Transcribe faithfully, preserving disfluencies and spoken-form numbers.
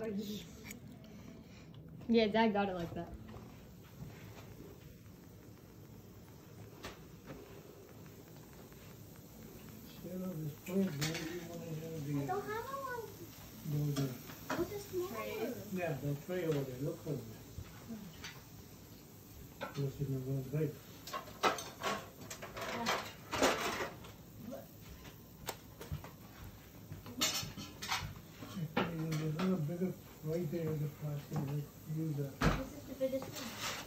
Yeah, Dad got it like that. Set up this plate, where do you want to have the... I don't have a one. No, the, What's a smaller? yeah, the tray over there, look over there. What's in the one plate? Actually, there's a little bigger right there in the plastic, use that. This is the biggest one.